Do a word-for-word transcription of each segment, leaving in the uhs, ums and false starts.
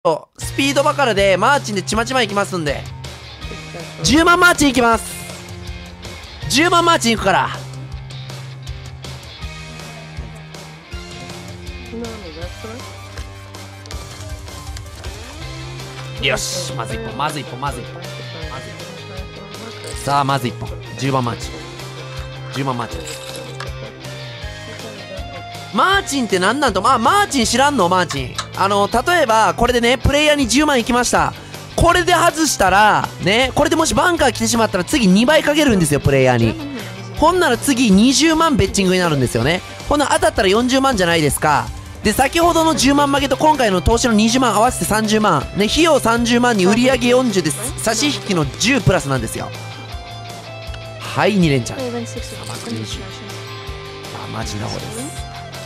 スピードバカラでマーチンでちまちまいきますんで、じゅうまんマーチンいきます。じゅうまんマーチンいくから。よし、まずいっぽん、まずいっぽん、まずいっぽん、まずいっぽん。さあまずいっぽん、じゅうまんマーチン、じゅうまんマーチン。マーチンって何なんと、まあ、マーチン知らんのマーチン。あの例えばこれでねプレイヤーにじゅうまんいきました。これで外したらね、これでもしバンカー来てしまったら次にばいかけるんですよプレイヤーに。ほんなら次にじゅうまんベッチングになるんですよね。ほんなら当たったらよんじゅうまんじゃないですか。で先ほどのじゅうまん負けと今回の投資のにじゅうまん合わせてさんじゅうまんね、費用さんじゅうまんに売り上げよんじゅうで差し引きのじゅうプラスなんですよ。はいに連チャン。まずにじゅう。まあマジな方です。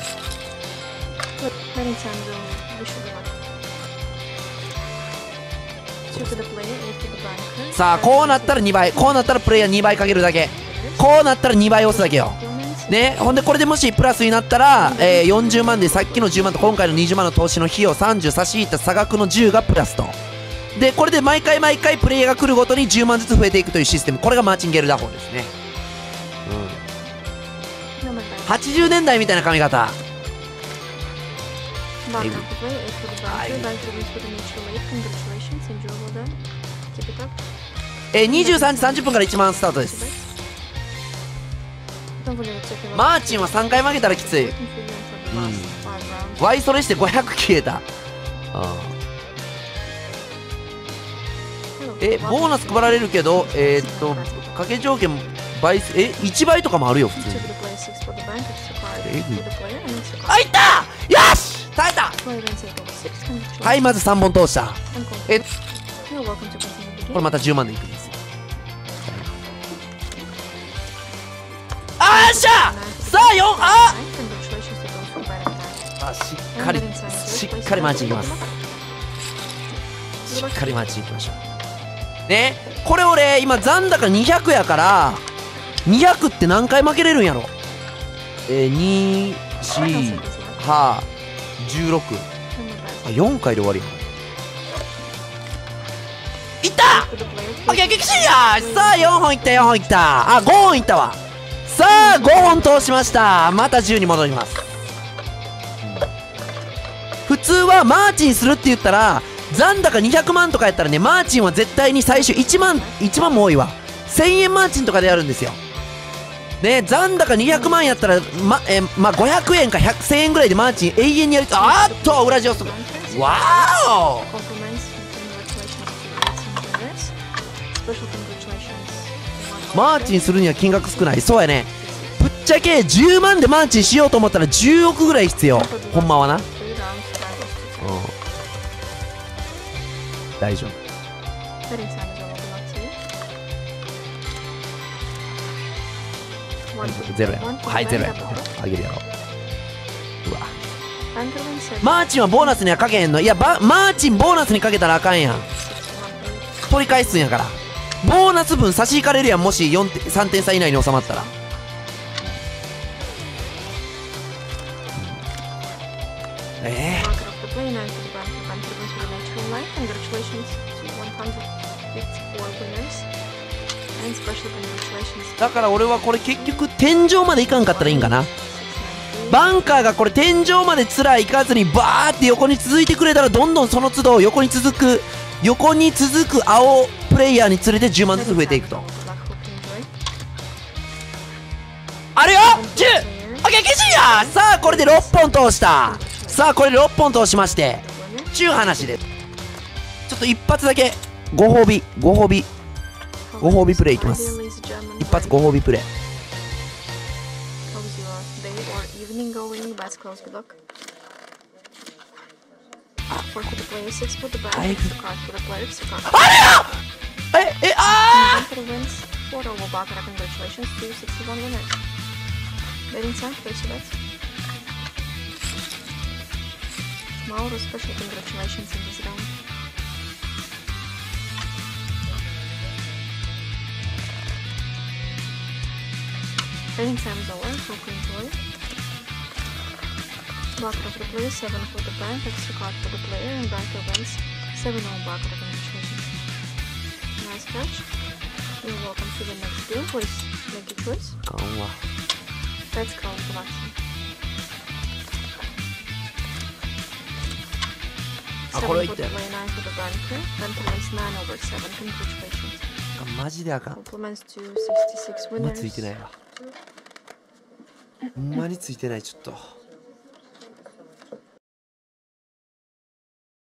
さあこうなったらにばい、こうなったらプレイヤーにばいかけるだけ、こうなったらにばい押すだけよね。ほんでこれでもしプラスになったら、えー、よんじゅうまんでさっきのじゅうまんと今回のにじゅうまんの投資の費用さんじゅう差し引いた差額のじゅうがプラスと。でこれで毎回毎回プレイヤーが来るごとにじゅうまんずつ増えていくというシステム、これがマーチンゲル打法ですね。うん、はちじゅうねんだいみたいな髪型。えー、にじゅうさんじさんじゅっぷんからいちまんスタートです。マーチンはさんかい負けたらきつい。うん、ワイそれしてごひゃく消えた。あえボーナス配られるけど、えー、っと掛け条件倍えいちばいとかもあるよ普通に。えぐい。あ、いった、よし耐えた。はいまずさんぼん通した。えこれまたじゅうまんでいくんですよ。あーっしゃ、さあよん、ああしっかりしっかりマーチいきます。しっかりマーチいきましょうね。これ俺今残高にひゃくやからにひゃくって何回負けれるんやろ。えー、に、よん、はち、じゅうろく、あよんかいで終わりや。いったオッケー、激しいや。さあよんほんいった、よんほんいった、あごほんいったわ。さあごほん通しました。またじゅうに戻ります。普通はマーチンするって言ったら残高にひゃくまんとかやったらね、マーチンは絶対に最初いちまん、いちまんも多いわ、せんえんマーチンとかでやるんですよね。残高にひゃくまんやったらま、えまあ、ごひゃくえんかひゃく、せんえんぐらいでマーチン永遠にやる。あーっと裏地をする。わーおマーチンするには金額少ない。そうやね。ぶっちゃけじゅうまんでマーチンしようと思ったらじゅうおくぐらい必要、ほんまはな。うん、大丈夫。ゼロや。はいゼロや。あげるやろ。うわマーチンはボーナスにはかけへんの。いやマーチンボーナスにかけたらあかんやん。取り返すんやからボーナス分差し引かれるやん、もしよんてんさんてん差以内に収まったら。ええだから俺はこれ結局天井までいかんかったらいいんかな。バンカーがこれ天井までつらいかずにバーって横に続いてくれたらどんどんその都度横に続く横に続く青プレイヤーにつれてじゅうまんずつ増えていくと。あれよじゅうオッケー激しいや。さあこれでろっぽん通した。さあこれでろっぽん通しましてちゅう話でちょっと一発だけご褒美ご褒美ご褒美プレイいきます。一発ご褒美プレイ。あれよええあーMauro, special congratulations in this round. Trading time is over. Hope you enjoy. Baccarat for the player, seven for the bank, extra card for the player, and banker wins seven on Baccarat. Congratulations. Nice catch. You're welcome to the next game. Please make your choice. かんわ。 Let's count the maximum. あ、これはいっ seven た for よ the player, nine for the banker. Banker wins nine over seven. Congratulations. あ、マジであかん。 Compliments to sixty-six ほんま winners. ついてないわ。ほんまについてない、ちょっと。